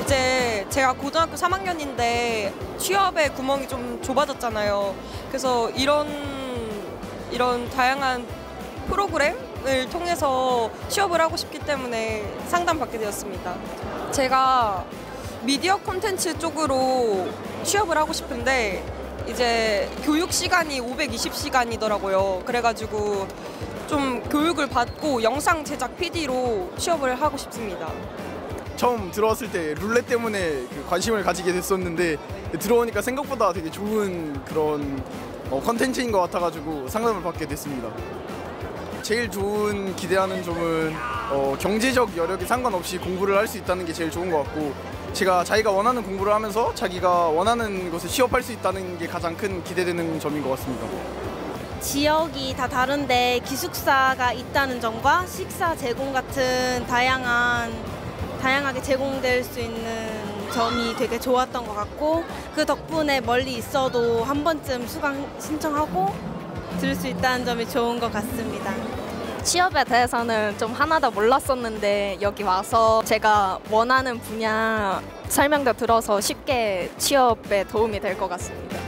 이제 제가 고등학교 3학년인데 취업의 구멍이 좀 좁아졌잖아요. 그래서 이런 다양한 프로그램을 통해서 취업을 하고 싶기 때문에 상담받게 되었습니다. 제가 미디어 콘텐츠 쪽으로 취업을 하고 싶은데 이제 교육 시간이 520시간이더라고요. 그래가지고 좀 교육을 받고 영상 제작 PD로 취업을 하고 싶습니다. 처음 들어왔을 때 룰렛 때문에 그 관심을 가지게 됐었는데 들어오니까 생각보다 되게 좋은 그런 컨텐츠인 것 같아가지고 상담을 받게 됐습니다. 제일 좋은 기대하는 점은 경제적 여력에 상관없이 공부를 할 수 있다는 게 제일 좋은 것 같고, 자기가 원하는 공부를 하면서 자기가 원하는 곳에 취업할 수 있다는 게 가장 큰 기대되는 점인 것 같습니다. 지역이 다 다른데 기숙사가 있다는 점과 식사 제공 같은 다양하게 제공될 수 있는 점이 되게 좋았던 것 같고, 그 덕분에 멀리 있어도 한 번쯤 수강 신청하고 들을 수 있다는 점이 좋은 것 같습니다. 취업에 대해서는 좀 하나도 몰랐었는데 여기 와서 제가 원하는 분야 설명도 들어서 쉽게 취업에 도움이 될 것 같습니다.